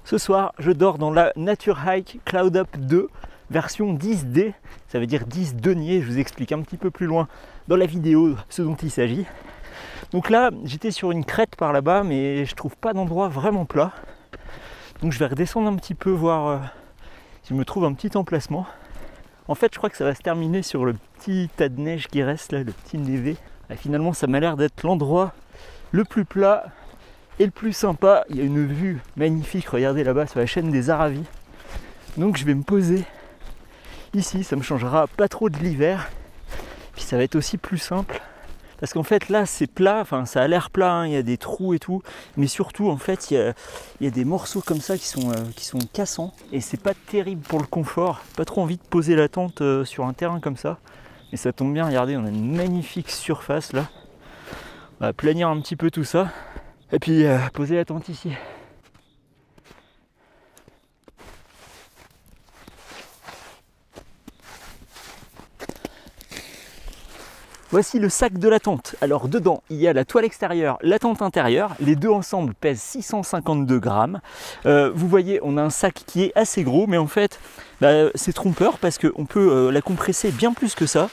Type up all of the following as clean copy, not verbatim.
Ce soir, je dors dans la Nature Hike Cloud Up 2, version 10D, ça veut dire 10 deniers, je vous explique un petit peu plus loin dans la vidéo ce dont il s'agit. Donc là, j'étais sur une crête par là-bas, mais je trouve pas d'endroit vraiment plat. Donc je vais redescendre un petit peu, voir si je me trouve un petit emplacement. En fait, je crois que ça va se terminer sur le petit tas de neige qui reste là, le petit névé. Et finalement, ça m'a l'air d'être l'endroit le plus plat et le plus sympa. Il y a une vue magnifique, regardez là-bas sur la chaîne des Aravis. Donc je vais me poser ici, ça me changera pas trop de l'hiver. Puis ça va être aussi plus simple. Parce qu'en fait là c'est plat, enfin ça a l'air plat, hein, il y a des trous et tout. Mais surtout en fait il y a des morceaux comme ça qui sont cassants. Et c'est pas terrible pour le confort. Pas trop envie de poser la tente sur un terrain comme ça. Mais ça tombe bien, regardez, on a une magnifique surface là. On va planir un petit peu tout ça. Et puis poser la tente ici. Voici le sac de la tente. Alors dedans, il y a la toile extérieure, la tente intérieure. Les deux ensemble pèsent 652 grammes. Vous voyez, on a un sac qui est assez gros, mais en fait, c'est trompeur parce qu'on peut la compresser bien plus que ça.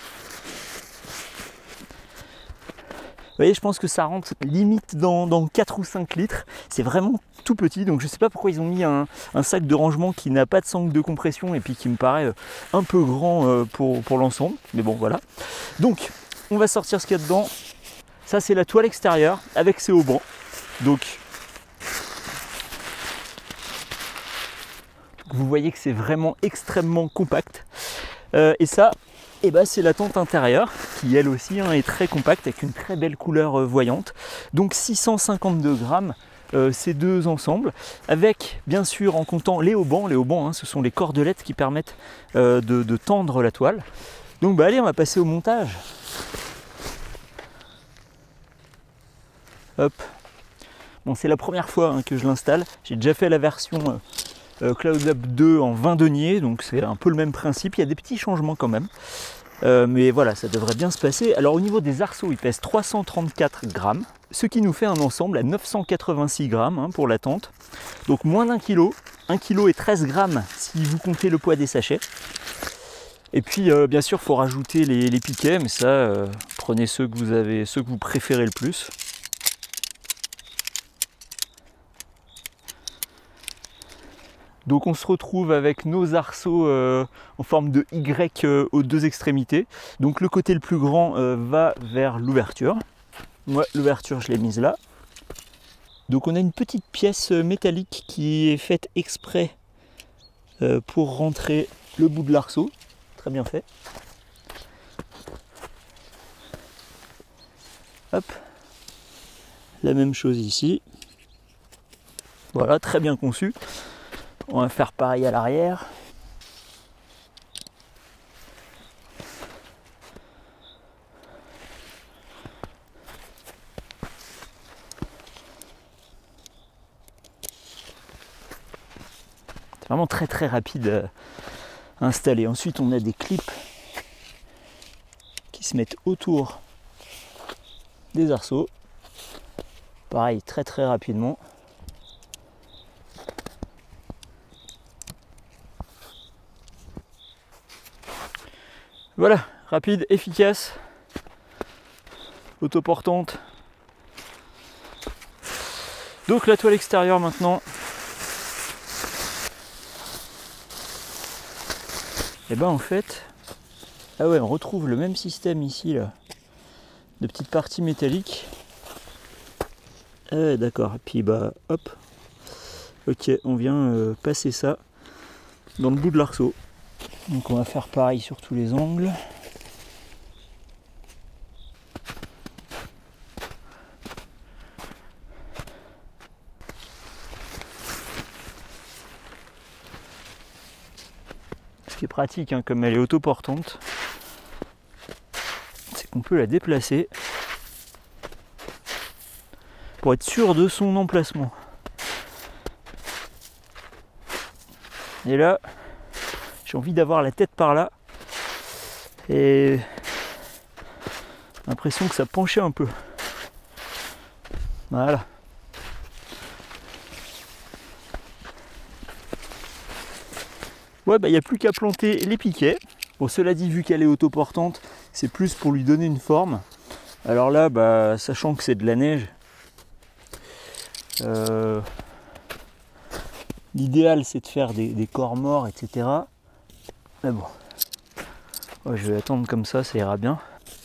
Vous voyez, je pense que ça rentre limite dans 4 ou 5 litres. C'est vraiment tout petit, donc je ne sais pas pourquoi ils ont mis un sac de rangement qui n'a pas de sangle de compression et puis qui me paraît un peu grand pour l'ensemble. Mais bon, voilà. Donc, on va sortir ce qu'il y a dedans. Ça, c'est la toile extérieure avec ses haubans. Donc, vous voyez que c'est vraiment extrêmement compact. Et ça, c'est la tente intérieure qui elle aussi est très compacte avec une très belle couleur voyante. Donc 652 grammes ces deux ensembles, avec bien sûr en comptant les haubans. Les haubans, ce sont les cordelettes qui permettent de tendre la toile. Donc allez, on va passer au montage. Hop. Bon, c'est la première fois que je l'installe. J'ai déjà fait la version Cloud Up 2 en 20 deniers, donc c'est un peu le même principe. Il y a des petits changements quand même. Mais voilà, ça devrait bien se passer. Alors au niveau des arceaux, ils pèsent 334 grammes, ce qui nous fait un ensemble à 986 grammes pour la tente. Donc moins d'un kilo, 1 kg et 13 grammes si vous comptez le poids des sachets. Et puis bien sûr, il faut rajouter les piquets, mais ça, prenez ceux que vous préférez le plus. Donc on se retrouve avec nos arceaux en forme de Y aux deux extrémités. Donc le côté le plus grand va vers l'ouverture. Moi, l'ouverture, je l'ai mise là. Donc on a une petite pièce métallique qui est faite exprès pour rentrer le bout de l'arceau. Très bien fait. Hop. La même chose ici. Voilà, très bien conçu. On va faire pareil à l'arrière. C'est vraiment très très rapide à installer. Ensuite, on a des clips qui se mettent autour des arceaux. Pareil, très très rapidement. Voilà, rapide, efficace, autoportante. Donc la toile extérieure maintenant. Et en fait, on retrouve le même système ici là, de petites parties métalliques. D'accord, et puis hop, ok, on vient passer ça dans le bout de l'arceau. Donc on va faire pareil sur tous les angles. Ce qui est pratique, comme elle est autoportante, c'est qu'on peut la déplacer pour être sûr de son emplacement. Et là, j'ai envie d'avoir la tête par là et l'impression que ça penchait un peu. Voilà. Ouais, bah il n'y a plus qu'à planter les piquets. Bon, cela dit, vu qu'elle est autoportante, c'est plus pour lui donner une forme. Alors là, bah, sachant que c'est de la neige, l'idéal c'est de faire des corps morts, etc. Mais bon, ouais, je vais attendre comme ça ira bien.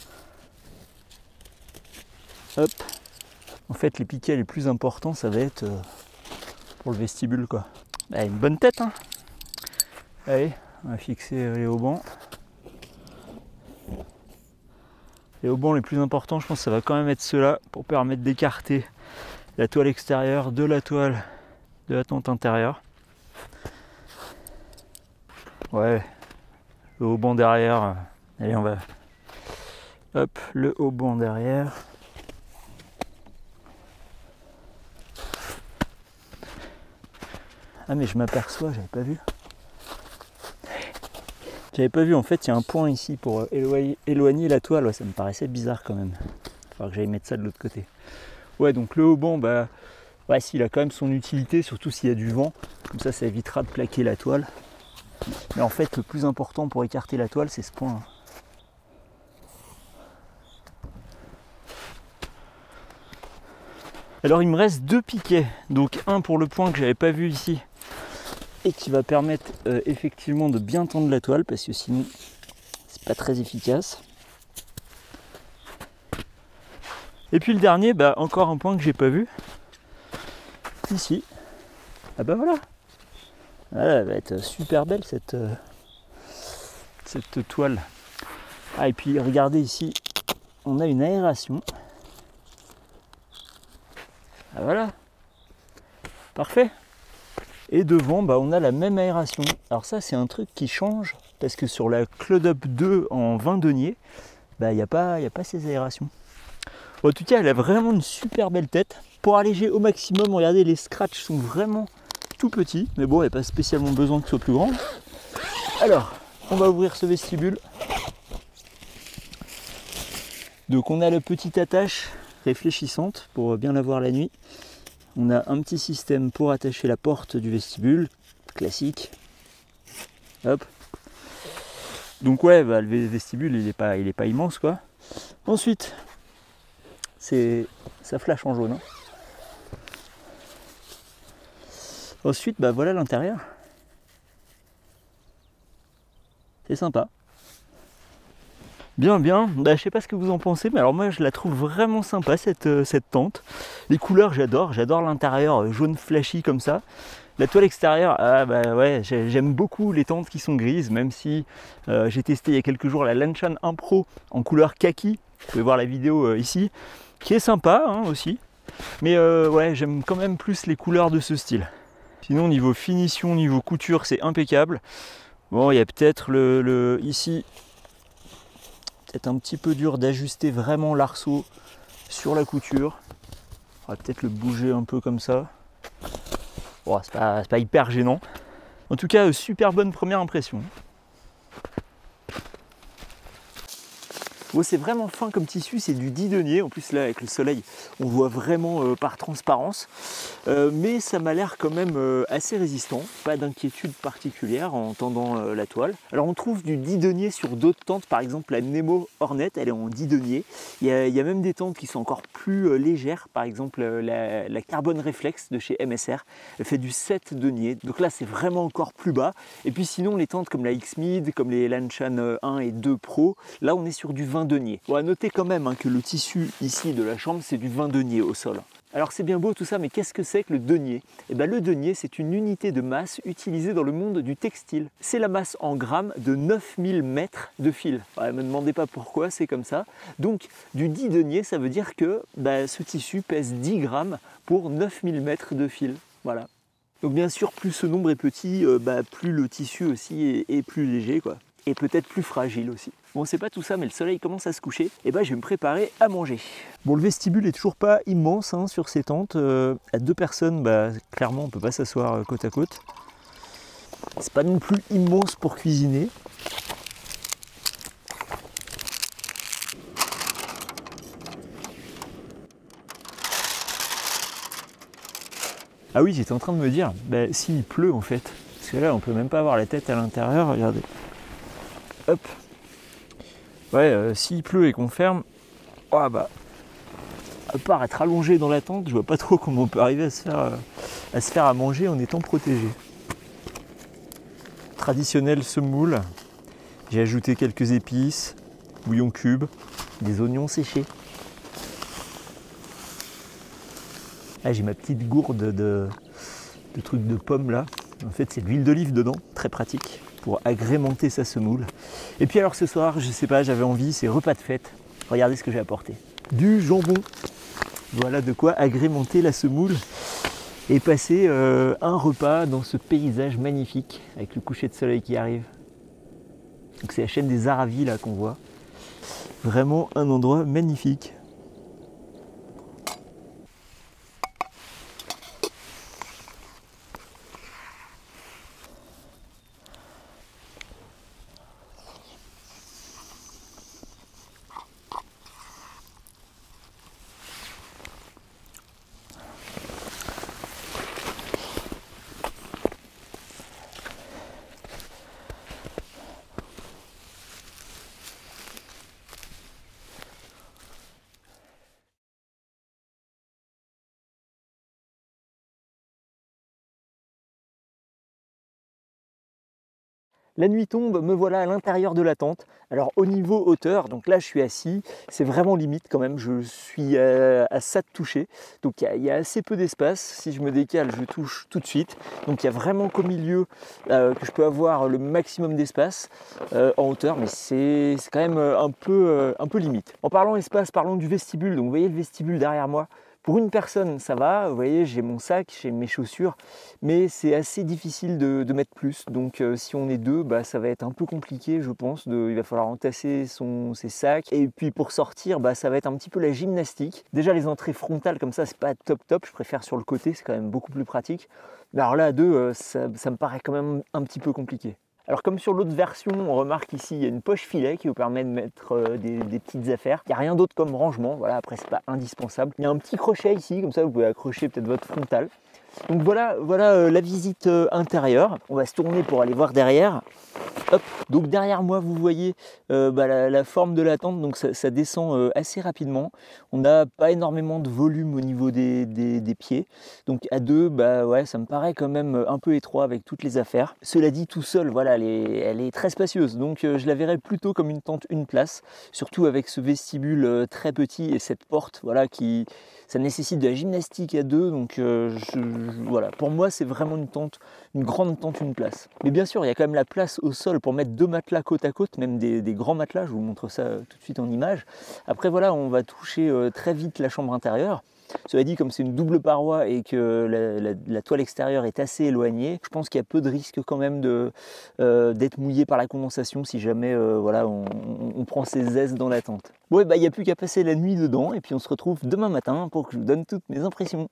Hop. En fait, les piquets les plus importants, ça va être pour le vestibule, quoi. Bah, une bonne tête, hein. Allez, on va fixer les haubans. Les haubans les plus importants, je pense que ça va quand même être ceux-là pour permettre d'écarter la toile extérieure de la toile de la tente intérieure. Ouais, le haubans derrière. Allez, on va... Hop, le haubans derrière. Ah mais je m'aperçois, j'avais pas vu. J'avais pas vu, en fait il y a un point ici pour éloigner la toile. Ouais, ça me paraissait bizarre quand même. Il va falloir que j'aille mettre ça de l'autre côté. Ouais, donc le haubans, bah, ouais, s'il a quand même son utilité, surtout s'il y a du vent. Comme ça évitera de plaquer la toile. Mais en fait le plus important pour écarter la toile, c'est ce point. Alors il me reste 2 piquets. Donc un pour le point que j'avais pas vu ici. Et qui va permettre effectivement de bien tendre la toile, parce que sinon c'est pas très efficace. Et puis le dernier, bah, encore un point que j'ai pas vu ici. Ah bah voilà, elle va être super belle cette toile. Ah, et puis regardez ici, on a une aération. Ah voilà, parfait. Et devant, bah, on a la même aération. Alors ça, c'est un truc qui change, parce que sur la Cloud-Up 2 en 20 deniers, bah, il n'y a pas ces aérations. Bon, en tout cas, elle a vraiment une super belle tête. Pour alléger au maximum, regardez, les scratchs sont vraiment tout petits. Mais bon, il n'y a pas spécialement besoin que ce soit plus grand. Alors, on va ouvrir ce vestibule. Donc on a la petite attache réfléchissante pour bien la voir la nuit. On a un petit système pour attacher la porte du vestibule, classique. Hop. Donc ouais, bah, le vestibule il est pas immense, quoi. Ensuite, ça flash en jaune. Hein. Ensuite, bah voilà l'intérieur. C'est sympa. Bien, bah, je sais pas ce que vous en pensez, mais alors moi je la trouve vraiment sympa cette tente. Les couleurs j'adore l'intérieur jaune flashy comme ça. La toile extérieure, ah bah ouais, j'aime beaucoup les tentes qui sont grises, même si j'ai testé il y a quelques jours la Lanshan 1 Pro en couleur kaki. Vous pouvez voir la vidéo ici, qui est sympa hein, aussi. Mais ouais, j'aime quand même plus les couleurs de ce style. Sinon niveau finition, niveau couture, c'est impeccable. Bon, il y a peut-être ici, peut-être un petit peu dur d'ajuster vraiment l'arceau sur la couture. On va peut-être le bouger un peu comme ça. Bon, c'est pas hyper gênant. En tout cas, super bonne première impression. Bon, c'est vraiment fin comme tissu, c'est du 10 deniers. En plus là avec le soleil on voit vraiment par transparence, mais ça m'a l'air quand même assez résistant, pas d'inquiétude particulière en tendant la toile. Alors on trouve du 10 deniers sur d'autres tentes, par exemple la Nemo Hornet, elle est en 10 deniers. Il y a même des tentes qui sont encore plus légères, par exemple la Carbon Reflex de chez MSR, elle fait du 7 deniers, donc là c'est vraiment encore plus bas. Et puis sinon les tentes comme la X-Mid, comme les Lanshan 1 et 2 Pro, là on est sur du 20 deniers. Bon, à noter quand même hein, que le tissu ici de la chambre c'est du 20 deniers au sol. Alors c'est bien beau tout ça, mais qu'est-ce que c'est que le denier? Eh bien le denier c'est une unité de masse utilisée dans le monde du textile. C'est la masse en grammes de 9000 mètres de fil. Ne me demandez pas pourquoi, c'est comme ça. Donc du 10 deniers, ça veut dire que ce tissu pèse 10 grammes pour 9000 mètres de fil. Voilà. Donc bien sûr, plus ce nombre est petit, plus le tissu aussi est plus léger, quoi. Et peut-être plus fragile aussi. Bon, c'est pas tout ça, mais le soleil commence à se coucher. Et je vais me préparer à manger. Bon, le vestibule est toujours pas immense hein, sur ces tentes. À 2 personnes, clairement, on peut pas s'asseoir côte à côte. C'est pas non plus immense pour cuisiner. Ah oui, j'étais en train de me dire, s'il pleut en fait. Parce Parce que là, on peut même pas avoir la tête à l'intérieur, regardez. Hop. Ouais, s'il pleut et qu'on ferme, oh bah, à part être allongé dans la tente, je vois pas trop comment on peut arriver à se faire à manger en étant protégé. Traditionnel semoule. J'ai ajouté quelques épices, bouillon cube, des oignons séchés. Ah, j'ai ma petite gourde de trucs de pommes là. En fait, c'est de l'huile d'olive dedans, très pratique pour agrémenter sa semoule. Et puis alors ce soir, je sais pas, j'avais envie, c'est repas de fête. Regardez ce que j'ai apporté. Du jambon. Voilà de quoi agrémenter la semoule et passer un repas dans ce paysage magnifique avec le coucher de soleil qui arrive. Donc c'est la chaîne des Aravis là qu'on voit. Vraiment un endroit magnifique. La nuit tombe, me voilà à l'intérieur de la tente. Alors au niveau hauteur, donc là je suis assis, c'est vraiment limite quand même, je suis à ça de toucher. Donc il y a assez peu d'espace, si je me décale je touche tout de suite. Donc il y a vraiment qu'au milieu que je peux avoir le maximum d'espace en hauteur, mais c'est quand même un peu limite. En parlant espace, parlons du vestibule. Donc vous voyez le vestibule derrière moi. Pour une personne, ça va, vous voyez, j'ai mon sac, j'ai mes chaussures, mais c'est assez difficile de mettre plus. Donc si on est deux, bah, ça va être un peu compliqué, je pense. Il va falloir entasser ses sacs. Et puis pour sortir, bah, ça va être un petit peu la gymnastique. Déjà les entrées frontales comme ça, c'est pas top, je préfère sur le côté, c'est quand même beaucoup plus pratique. Mais alors là, à deux, ça me paraît quand même un petit peu compliqué. Alors comme sur l'autre version, on remarque ici il y a une poche filet qui vous permet de mettre des petites affaires. Il n'y a rien d'autre comme rangement, voilà, après c'est pas indispensable. Il y a un petit crochet ici, comme ça vous pouvez accrocher peut-être votre frontal. Donc voilà la visite intérieure. On va se tourner pour aller voir derrière. Hop. Donc derrière moi vous voyez la forme de la tente, donc ça descend assez rapidement. On n'a pas énormément de volume au niveau des pieds, donc à deux bah ouais, ça me paraît quand même un peu étroit avec toutes les affaires. Cela dit, tout seul, voilà, elle est très spacieuse, donc je la verrais plutôt comme une tente une place, surtout avec ce vestibule très petit et cette porte, voilà, ça nécessite de la gymnastique à deux, donc voilà, pour moi c'est vraiment une grande tente une place. Mais bien sûr il y a quand même la place au sol pour mettre deux matelas côte à côte, même des grands matelas, je vous montre ça tout de suite en image. Après voilà, on va toucher très vite la chambre intérieure. Cela dit, comme c'est une double paroi et que la toile extérieure est assez éloignée, je pense qu'il y a peu de risque quand même d'être mouillé par la condensation si jamais voilà, on prend ses aises dans la tente. Bon, bah, il n'y a plus qu'à passer la nuit dedans et puis on se retrouve demain matin pour que je vous donne toutes mes impressions.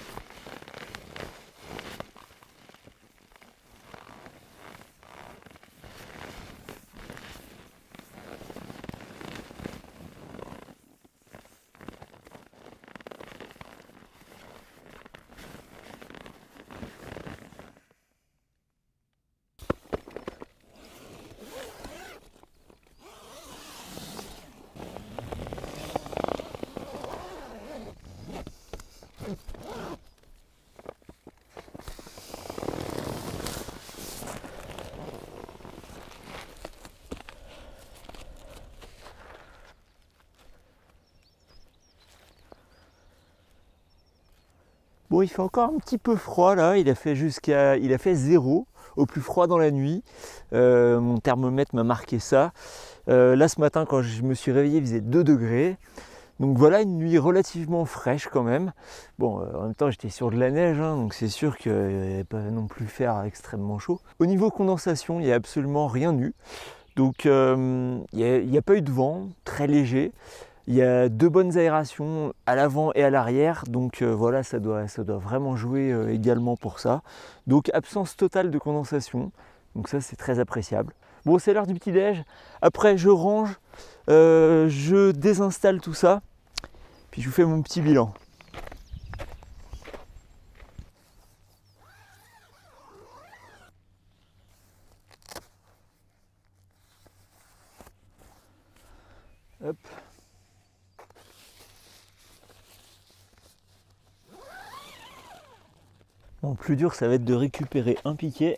Bon, il fait encore un petit peu froid là, il a fait 0 au plus froid dans la nuit. Mon thermomètre m'a marqué ça. Là ce matin quand je me suis réveillé il faisait 2 degrés. Donc voilà une nuit relativement fraîche quand même. Bon, en même temps j'étais sur de la neige, hein, donc c'est sûr qu'il n'allait pas non plus faire extrêmement chaud. Au niveau condensation, il n'y a absolument rien eu. Donc il n'y a pas eu de vent, très léger. Il y a 2 bonnes aérations à l'avant et à l'arrière, donc voilà, ça doit vraiment jouer également pour ça. Donc absence totale de condensation, donc ça c'est très appréciable. Bon, c'est l'heure du petit-déj. Après je range, je désinstalle tout ça, puis je vous fais mon petit bilan. Hop. Bon, le plus dur, ça va être de récupérer un piquet,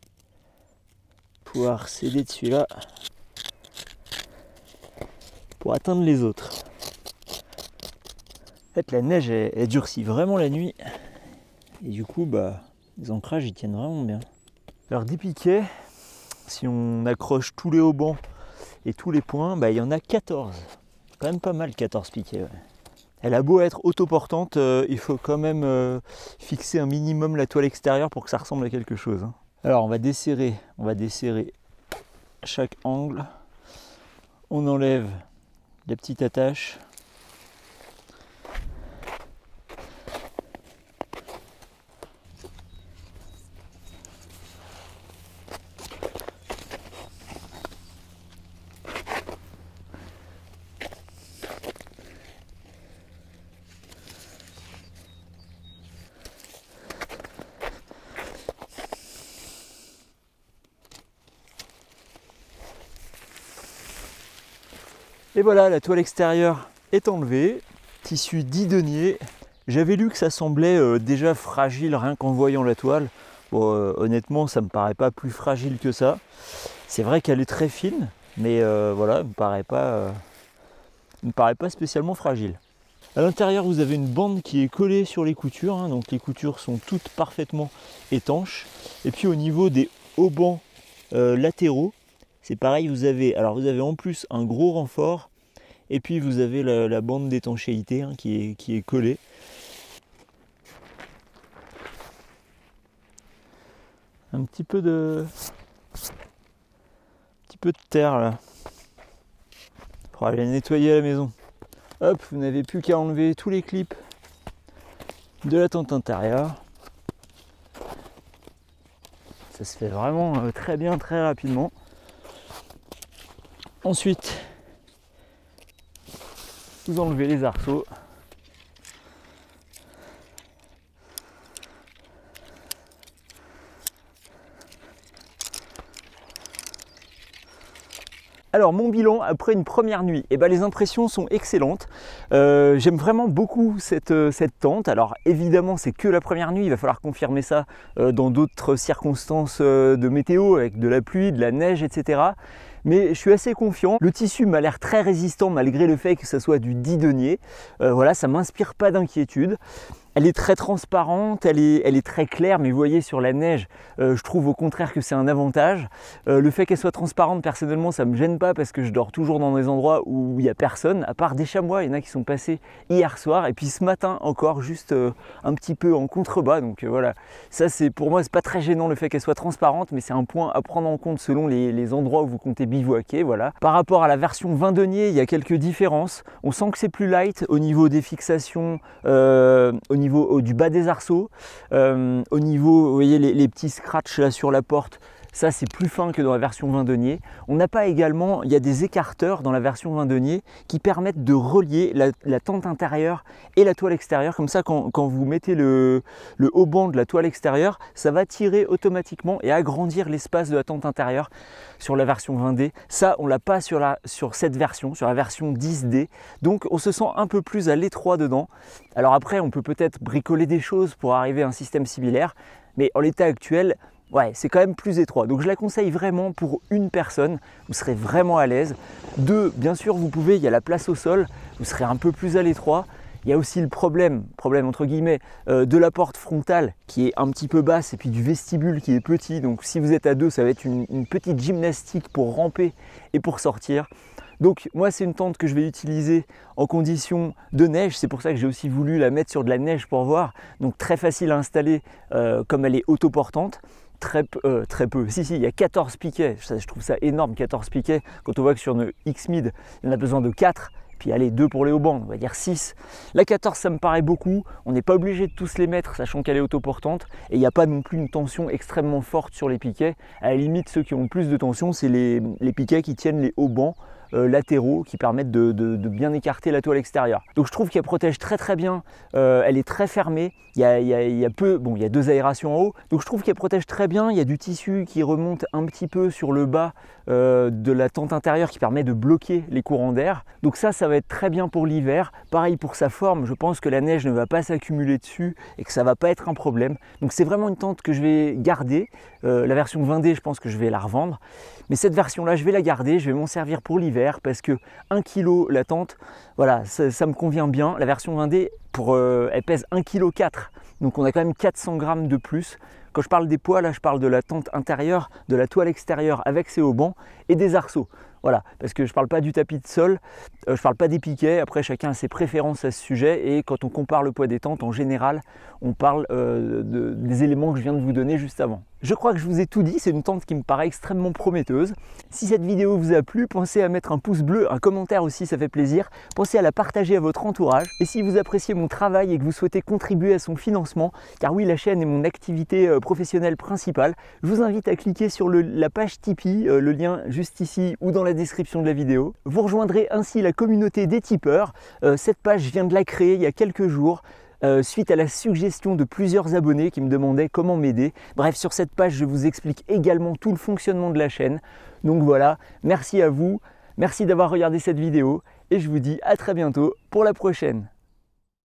pouvoir s'aider de celui-là pour atteindre les autres. En fait, la neige, elle durcit vraiment la nuit. Et du coup, bah, les ancrages, ils tiennent vraiment bien. Alors, 10 piquets, si on accroche tous les haubans et tous les points, bah, il y en a 14. Quand même pas mal, 14 piquets. Ouais. Elle a beau être autoportante, il faut quand même fixer un minimum la toile extérieure pour que ça ressemble à quelque chose. Hein. Alors, on va desserrer chaque angle. On enlève la petite attache. Et voilà, la toile extérieure est enlevée, tissu 10 deniers. J'avais lu que ça semblait déjà fragile rien qu'en voyant la toile. Bon, honnêtement, ça me paraît pas plus fragile que ça. C'est vrai qu'elle est très fine, mais voilà, elle me paraît pas spécialement fragile. À l'intérieur, vous avez une bande qui est collée sur les coutures, hein, donc les coutures sont toutes parfaitement étanches. Et puis au niveau des haubans latéraux, c'est pareil, vous avez en plus un gros renfort et puis vous avez la bande d'étanchéité hein, qui est collée. Un petit peu de terre là. Il faudra aller nettoyer à la maison. Hop, vous n'avez plus qu'à enlever tous les clips de la tente intérieure. Ça se fait vraiment très bien, très rapidement. Ensuite, vous enlevez les arceaux. Alors mon bilan après une première nuit, les impressions sont excellentes. J'aime vraiment beaucoup cette tente. Alors évidemment c'est que la première nuit, il va falloir confirmer ça dans d'autres circonstances de météo avec de la pluie, de la neige, etc. Mais je suis assez confiant. Le tissu m'a l'air très résistant malgré le fait que ça soit du 10 deniers. Voilà, ça ne m'inspire pas d'inquiétude. Elle est très transparente, elle est très claire, mais vous voyez sur la neige, je trouve au contraire que c'est un avantage. Le fait qu'elle soit transparente, personnellement, ça ne me gêne pas parce que je dors toujours dans des endroits où il n'y a personne, à part des chamois, il y en a qui sont passés hier soir, et puis ce matin encore, juste un petit peu en contrebas. Donc voilà, ça c'est pour moi, c'est pas très gênant le fait qu'elle soit transparente, mais c'est un point à prendre en compte selon les endroits où vous comptez bivouaquer. Voilà. Par rapport à la version 20 deniers, il y a quelques différences. On sent que c'est plus light au niveau des fixations, au niveau du bas des arceaux, au niveau, vous voyez les petits scratchs là sur la porte, ça c'est plus fin que dans la version 20 deniers. On n'a pas également, il y a des écarteurs dans la version 20 deniers qui permettent de relier la tente intérieure et la toile extérieure. Comme ça, quand vous mettez le haubans de la toile extérieure, ça va tirer automatiquement et agrandir l'espace de la tente intérieure sur la version 20D. Ça, on l'a pas sur cette version, sur la version 10D. Donc on se sent un peu plus à l'étroit dedans. Alors après, on peut peut-être bricoler des choses pour arriver à un système similaire, mais en l'état actuel, ouais, c'est quand même plus étroit. Donc je la conseille vraiment pour une personne, vous serez vraiment à l'aise. Deux, bien sûr, vous pouvez, il y a la place au sol, vous serez un peu plus à l'étroit. Il y a aussi le problème entre guillemets, de la porte frontale qui est un petit peu basse et puis du vestibule qui est petit. Donc si vous êtes à deux, ça va être une petite gymnastique pour ramper et pour sortir. Donc moi c'est une tente que je vais utiliser en conditions de neige, c'est pour ça que j'ai aussi voulu la mettre sur de la neige pour voir. Donc très facile à installer comme elle est autoportante. Très peu, si il y a 14 piquets, je trouve ça énorme 14 piquets, quand on voit que sur une X-Mid il y en a besoin de 4, puis allez 2 pour les haubans, on va dire 6. La 14 ça me paraît beaucoup, on n'est pas obligé de tous les mettre sachant qu'elle est autoportante et il n'y a pas non plus une tension extrêmement forte sur les piquets. À la limite ceux qui ont le plus de tension c'est les piquets qui tiennent les haubans latéraux qui permettent de bien écarter la toile extérieure. Donc je trouve qu'elle protège très bien, elle est très fermée, il y a 2 aérations en haut, donc je trouve qu'elle protège très bien, il y a du tissu qui remonte un petit peu sur le bas de la tente intérieure qui permet de bloquer les courants d'air. Donc ça va être très bien pour l'hiver. Pareil pour sa forme, je pense que la neige ne va pas s'accumuler dessus et que ça va pas être un problème. Donc c'est vraiment une tente que je vais garder. La version 20D, je pense que je vais la revendre. Mais cette version-là, je vais la garder, je vais m'en servir pour l'hiver parce que 1 kg la tente, voilà, ça me convient bien. La version 20D, elle pèse 1,4 kg. Donc on a quand même 400 grammes de plus. Quand je parle des poids, là je parle de la tente intérieure, de la toile extérieure avec ses haubans et des arceaux. Voilà, parce que je ne parle pas du tapis de sol, je ne parle pas des piquets, après chacun a ses préférences à ce sujet et quand on compare le poids des tentes, en général, on parle des éléments que je viens de vous donner juste avant. Je crois que je vous ai tout dit, c'est une tente qui me paraît extrêmement prometteuse. Si cette vidéo vous a plu, pensez à mettre un pouce bleu, un commentaire aussi, ça fait plaisir. Pensez à la partager à votre entourage. Et si vous appréciez mon travail et que vous souhaitez contribuer à son financement, car oui, la chaîne est mon activité professionnelle principale, je vous invite à cliquer sur la page Tipeee, le lien juste ici ou dans la description de la vidéo. Vous rejoindrez ainsi la communauté des tipeurs. Cette page, je viens de la créer il y a quelques jours. Suite à la suggestion de plusieurs abonnés qui me demandaient comment m'aider. Bref, sur cette page, je vous explique également tout le fonctionnement de la chaîne. Donc voilà, merci à vous, merci d'avoir regardé cette vidéo et je vous dis à très bientôt pour la prochaine.